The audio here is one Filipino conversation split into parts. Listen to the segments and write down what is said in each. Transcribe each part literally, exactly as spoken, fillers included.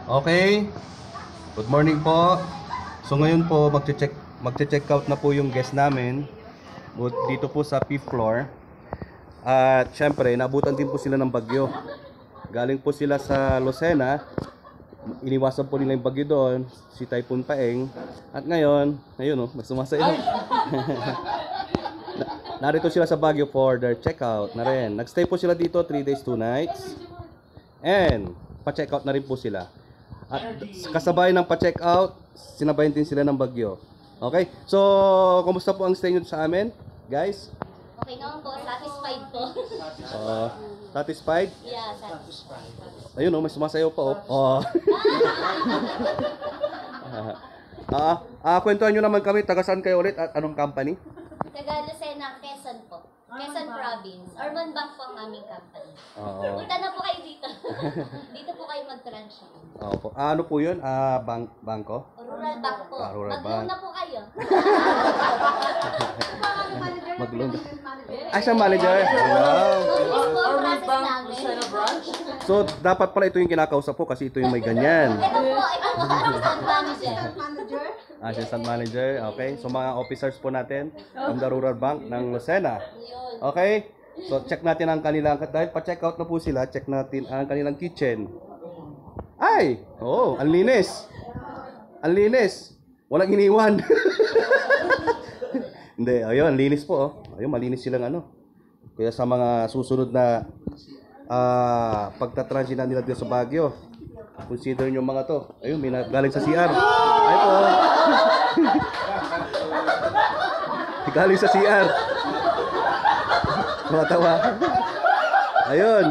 Okay. Good morning po. So ngayon po magche-check magche-check out na po yung guest namin dito po sa fifth floor. At syempre, nabutan din po sila ng bagyo. Galing po sila sa Lucena. Iniwasan po nila yung bagyo doon, si Typhoon Paeng. At ngayon, ayun oh, may sumasayaw. Narito sila sa Baguio for their checkout na rin. Nagstay po sila dito three days, two nights. And pa-checkout na rin po sila. At kasabay ng pa-checkout, sinabayan din sila ng bagyo. Okay? So, kumusta po ang stay nyo sa amin, guys? Okay naman po, satisfied po. Uh, satisfied? Yeah, satisfied. Ayun oh, may sumasayaw pa oh. Oh. Ah, ah, kwentuhan nyo naman kami, taga saan kayo ulit at anong company? Taga Lucena, Quezon po. Quezon Province. Urban Bank po ang aming company. Oo. Punta na po kayo dito. Dito po kayo mag-transaction. Oo po. Ah, ano po yun? Ah, bank, bangko? Rural Bank po. Ah, Rural Mag-loan Bank. na po kayo. Mag-loan. Ah, siya manager? Wow. Mabilis po ang process namin. So, dapat pala ito yung kinakausap ko kasi ito yung may ganyan. Ito po, ito po ang assistant manager. Assistant manager, okay. So, mga officers po natin from the Rural Bank ng Lucena. Yun. Okay? So, check natin ang kanilang, dahil pa-check out na po sila, check natin ang kanilang kitchen. Ay! Oo, oh, ang linis. Ang linis. Walang iniwan. Hindi, ayun, linis po. Oh. Ayun, malinis silang ano. Kaya sa mga susunod na uh, pagtatransit na nila dito sa Baguio, consider nyo mga to. Ayun, may galing sa C R. Ay po. Galing sa C R. Matawa. Ayun.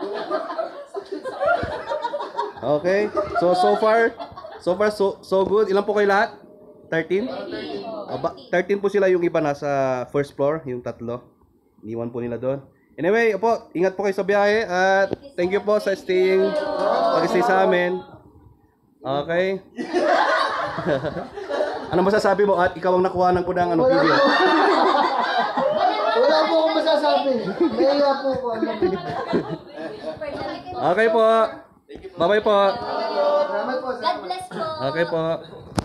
Okay. So, so far, so far, so, so good. Ilan po kayo lahat? thirteen? Aba, thirteen po sila, yung iba nasa first floor, yung tatlo. Iniwan po nila doon. Anyway, po, ingat po kayo sa biyahe at thank you po sa staying, pag-stay sa amin. Okay. Ano masasabi mo at ikaw ang nakuha ko ng ano video? Wala po akong masasabi. Naiya po ko. Okay po. Bye-bye po. Salamat po. God bless po. Okay po.